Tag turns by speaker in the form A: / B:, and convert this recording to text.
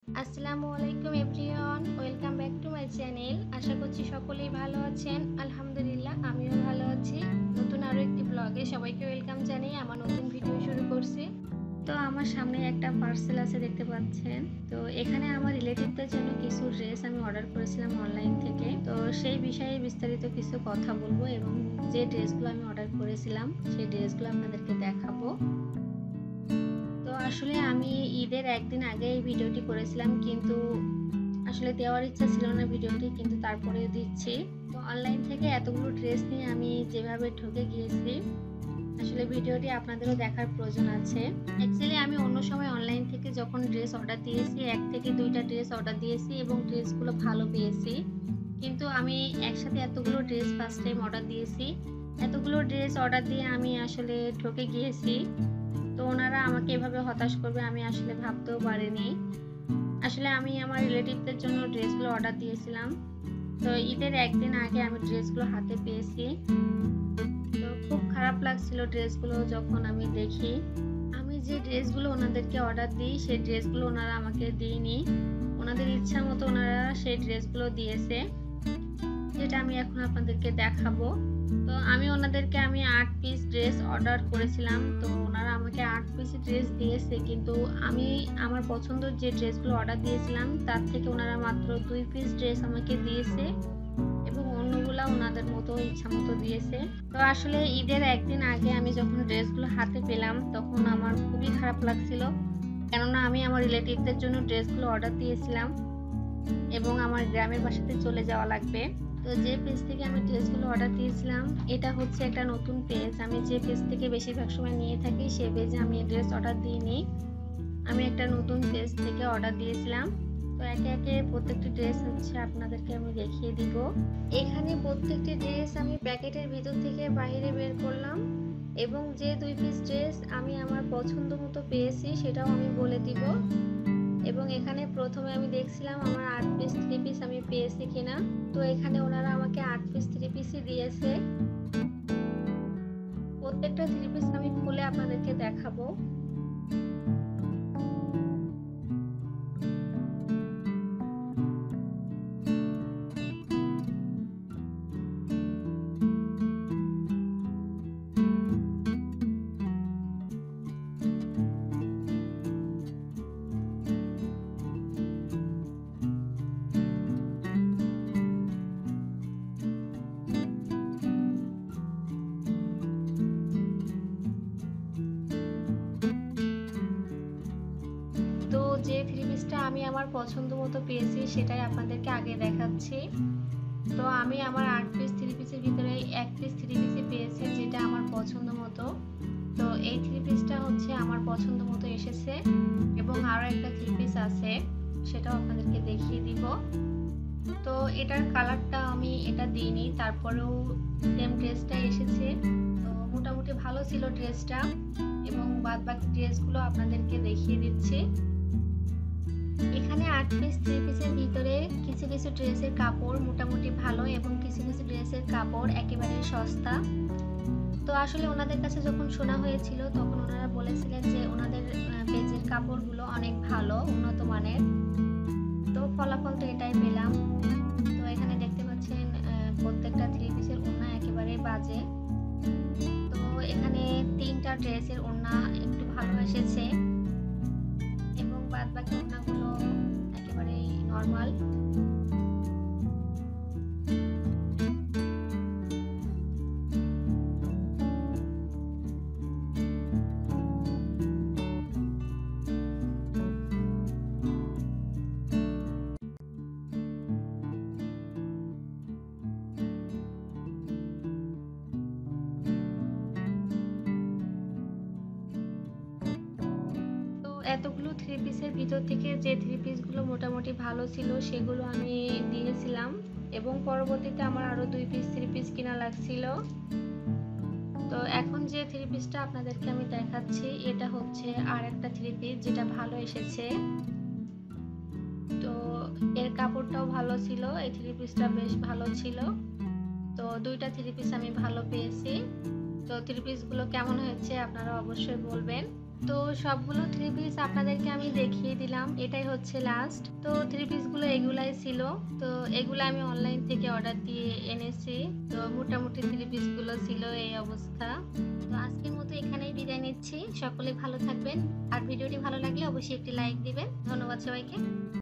A: আসসালামু আলাইকুম everyone, welcome back to my channel. আশা করছি সকলেই ভালো আছেন। আলহামদুলিল্লাহ আমিও ভালো আছি। নতুন আরও একটি ব্লগে সবাইকে ওয়েলকাম জানিয়ে আমার নতুন ভিডিও শুরু করছি। তো আমার সামনে একটা পার্সেল আছে দেখতে পাচ্ছেন। তো এখানে আমার রিলেটিভদের জন্য কিছু ড্রেস আমি অর্ডার করেছিলাম অনলাইন থেকে। তো সেই বিষয়ে বিস্তারিত কিছু কথা বলবো এবং যে ড্রেসগুলো আমি অর্ডার করেছিলাম সেই ড্রেসগুলো আপনাদেরকে দেখাবো। তো আসলে আমি ঈদের একদিন আগে এই ভিডিওটি করেছিলাম, কিন্তু আসলে দেওয়ার ইচ্ছা ছিল না ভিডিওটি, কিন্তু তারপরেও দিচ্ছি। তো অনলাইন থেকে এতগুলো ড্রেস নিয়ে আমি যেভাবে ঠকে গিয়েছি, আসলে ভিডিওটি আপনাদেরও দেখার প্রয়োজন আছে। অ্যাকচুয়ালি আমি অন্য সময় অনলাইন থেকে যখন ড্রেস অর্ডার দিয়েছি, 1 থেকে 2টা ড্রেস অর্ডার দিয়েছি এবং ড্রেসগুলো ভালো পেয়েছি। কিন্তু আমি একসাথে এতগুলো ড্রেস ফার্স্ট টাইম অর্ডার দিয়েছি। এতগুলো ড্রেস অর্ডার দিয়ে আমি আসলে ঠকে গিয়েছি। তো ওনারা আমাকে এভাবে হতাশ করবে আমি আসলে ভাবতেও পারিনি। আসলে আমি আমার রিলেটিভদের জন্য ড্রেসগুলো অর্ডার দিয়েছিলাম। তো ঈদের একদিন আগে আমি ড্রেসগুলো হাতে পেয়েছি। তো খুব খারাপ লাগছিল ড্রেসগুলো যখন আমি দেখি। আমি যে ড্রেসগুলো ওনাদেরকে অর্ডার দিই সেই ড্রেসগুলো ওনারা আমাকে দিইনি। ওনাদের ইচ্ছা মতো ওনারা সেই ড্রেসগুলো দিয়েছে, যেটা আমি এখন আপনাদেরকে দেখাবো। তো আমি ওনাদেরকে 8 পিস ড্রেস অর্ডার করেছিলাম। তো ওনারা আমাকে 8 পিস ড্রেস দিয়েছে, কিন্তু আমি আমার পছন্দের যে ড্রেসগুলো অর্ডার দিয়েছিলাম তার থেকে ওনারা মাত্র 2 পিস ড্রেস আমাকে দিয়েছে এবং অন্যগুলা ওনাদের মতো ইচ্ছা মতো দিয়েছে। তো আসলে ঈদের একদিন আগে আমি যখন ড্রেসগুলো হাতে পেলাম তখন আমার খুবই খারাপ লাগছিল, কেননা আমি আমার রিলেটিভদের জন্য ড্রেসগুলো অর্ডার দিয়েছিলাম এবং আমার গ্রামের বাসাতে চলে যাওয়া লাগবে। তো যে পেজ থেকে আমি ড্রেসগুলো অর্ডার দিয়েছিলাম এটা হচ্ছে একটা নতুন পেজ। আমি যে পেজ থেকে বেশিরভাগ সময় নিয়ে থাকি সেই পেজে আমি ড্রেস অর্ডার দিইনি। আমি একটা নতুন পেজ থেকে অর্ডার দিয়েছিলাম। তো একে একে প্রত্যেকটি ড্রেস হচ্ছে আপনাদেরকে আমি দেখিয়ে দিব। এখানে প্রত্যেকটি ড্রেস আমি প্যাকেটের ভিতর থেকে বাইরে বের করলাম এবং যে 2 পিস ড্রেস আমি আমার পছন্দ মতো পেয়েছি সেটাও আমি বলে দিব। এবং এখানে প্রথমে আমি দেখছিলাম আমার 8 পিস 3 পিস আমি পেয়েছি কিনা। তো এখানে ওনারা আমাকে 8 পিস 3 পিসই দিয়েছে। প্রত্যেকটা 3 পিস আমি খুলে আপনাদেরকে দেখাবো। তো যে 3 পিসটা আমি আমার পছন্দ মতো পেয়েছি সেটাই আপনাদেরকে আগে দেখাচ্ছি। তো আমি আমার 8 পিস 3 পিসের ভিতরে 1 পিস 3 পিসই পেয়েছি যেটা আমার পছন্দ মতো। তো এই 3 পিসটা হচ্ছে আমার পছন্দ মতো এসেছে এবং আরও একটা 3 পিস আছে, সেটাও আপনাদেরকে দেখিয়ে দিব। তো এটার কালারটা আমি এটা দিইনি, তারপরেও সেম ড্রেসটা এসেছে। তো মোটামুটি ভালো ছিল ড্রেসটা এবং বাদবাকি ড্রেসগুলো আপনাদেরকে দেখিয়ে দিচ্ছি। এখানে 8 পিস 3 পিসের ভিতরে কিছু কিছু ড্রেসের কাপড় মোটামুটি ভালো এবং কিছু কিছু ড্রেসের কাপড় একেবারে সস্তা। তো আসলে ওনাদের কাছে যখন শোনা হয়েছিল তখন ওনারা বলেছিলেন যে ওনাদের পেজের কাপড়গুলো অনেক ভালো, উন্নত মানের। তো ফলাফল তো এটাই পেলাম। তো এখানে দেখতে পাচ্ছেন প্রত্যেকটা 3 পিসের ওড়না একেবারে বাজে। তো এখানে 3টা ড্রেসের ওড়না একটু ভালো এসেছে এবং বাদবাকি ওড়নাগুলো একেবারে নরমাল। এতগুলো 3 পিসের ভিতর থেকে যে 3 পিসগুলো মোটামুটি ভালো ছিল সেগুলো আমি দিয়েছিলাম এবং পরবর্তীতে আমার আরও 2 পিস 3 পিস কিনা লাগছিল। তো এখন যে 3 পিসটা আপনাদেরকে আমি দেখাচ্ছি এটা হচ্ছে আর একটা 3 পিস যেটা ভালো এসেছে। তো এর কাপড়টাও ভালো ছিল, এই 3 পিসটা বেশ ভালো ছিল। তো 2টা 3 পিস আমি ভালো পেয়েছি। তো 3 পিসগুলো কেমন হয়েছে আপনারা অবশ্যই বলবেন। তো সবগুলো থ্রি পিস আপনাদেরকে আমি দেখিয়ে দিলাম, এটাই হচ্ছে লাস্ট। তো থ্রি পিসগুলো এগুলাই ছিল। তো এগুলো আমি অনলাইন থেকে অর্ডার দিয়ে এনেছি। তো মোটামুটি থ্রি পিসগুলো ছিল এই অবস্থা। তো আজকের মতো এখানেই বিদায় নিচ্ছি। সকলে ভালো থাকবেন, আর ভিডিওটি ভালো লাগলে অবশ্যই একটি লাইক দিবেন। ধন্যবাদ সবাইকে।